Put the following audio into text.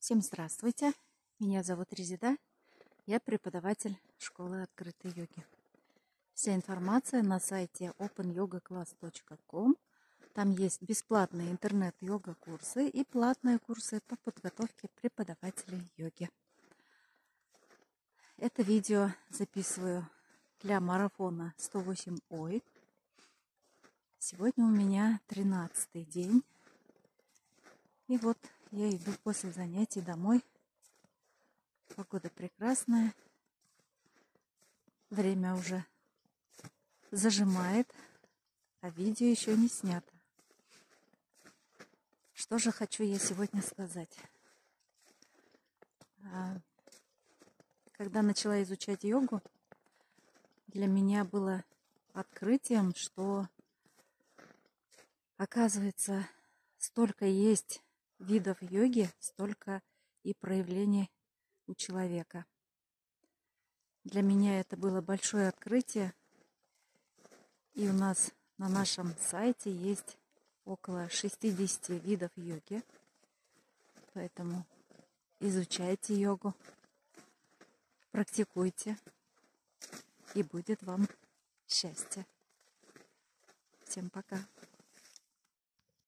Всем здравствуйте! Меня зовут Резида, я преподаватель школы открытой йоги. Вся информация на сайте opanyogaclass.com. Там есть бесплатные интернет-йога курсы и платные курсы по подготовке преподавателей йоги. Это видео записываю для марафона 108 ой. Сегодня у меня 13-й день. И вот я иду после занятий домой. Погода прекрасная. Время уже зажимает, а видео еще не снято. Что же хочу я сегодня сказать? Когда начала изучать йогу, для меня было открытием, что, оказывается, столько есть видов йоги, столько и проявлений у человека. Для меня это было большое открытие. И у нас на нашем сайте есть около 60 видов йоги. Поэтому изучайте йогу, практикуйте, и будет вам счастье. Всем пока!